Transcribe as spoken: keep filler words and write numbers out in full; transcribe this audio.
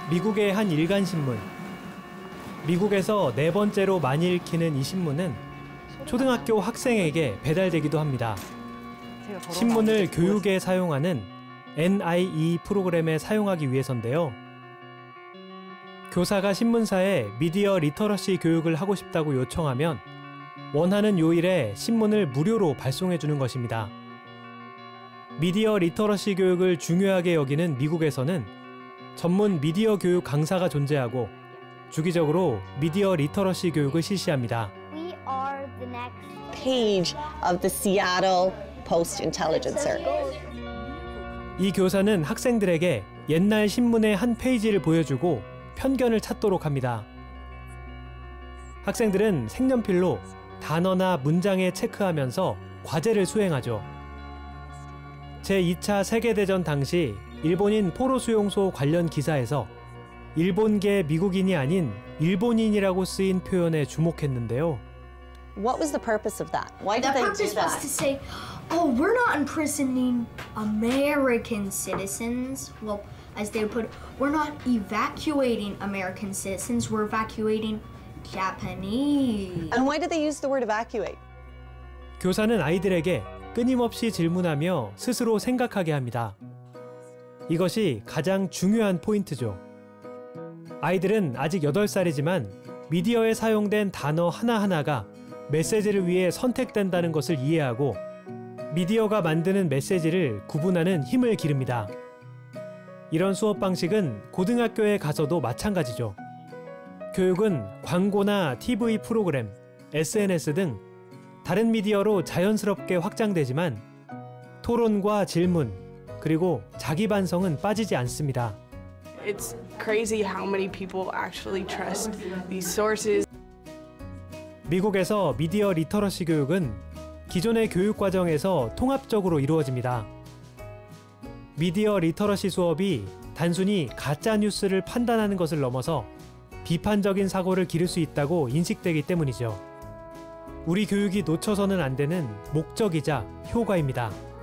미국의 한 일간 신문. 미국에서 네 번째로 많이 읽히는 이 신문은 초등학교 학생에게 배달되기도 합니다. 신문을 교육에 사용하는 엔 아이 이 프로그램에 사용하기 위해서인데요. 교사가 신문사에 미디어 리터러시 교육을 하고 싶다고 요청하면 원하는 요일에 신문을 무료로 발송해 주는 것입니다. 미디어 리터러시 교육을 중요하게 여기는 미국에서는 전문 미디어 교육 강사가 존재하고 주기적으로 미디어 리터러시 교육을 실시합니다. We are the next page of the Seattle Post-Intelligencer. 이 교사는 학생들에게 옛날 신문의 한 페이지를 보여주고 편견을 찾도록 합니다. 학생들은 색연필로 단어나 문장에 체크하면서 과제를 수행하죠. 제이 차 세계대전 당시 일본인 포로 수용소 관련 기사에서 일본계 미국인이 아닌 일본인이라고 쓰인 표현에 주목했는데요. What was the purpose of that? Why did The they do purpose was that? to say, oh, we're not imprisoning American citizens. Well, as they would put it, we're not evacuating American citizens, we're evacuating Japanese. And why did they use the word evacuate? 교사는 아이들에게 끊임없이 질문하며 스스로 생각하게 합니다. 이것이 가장 중요한 포인트죠. 아이들은 아직 여덟 살이지만 미디어에 사용된 단어 하나하나가 메시지를 위해 선택된다는 것을 이해하고 미디어가 만드는 메시지를 구분하는 힘을 기릅니다. 이런 수업 방식은 고등학교에 가서도 마찬가지죠. 교육은 광고나 티비 프로그램, 에스 엔 에스 등 다른 미디어로 자연스럽게 확장되지만 토론과 질문, 그리고 자기 반성은 빠지지 않습니다. It's crazy how many people actually trust these sources. 미국에서 미디어 리터러시 교육은 기존의 교육 과정에서 통합적으로 이루어집니다. 미디어 리터러시 수업이 단순히 가짜 뉴스를 판단하는 것을 넘어서 비판적인 사고를 기를 수 있다고 인식되기 때문이죠. 우리 교육이 놓쳐서는 안 되는 목적이자 효과입니다.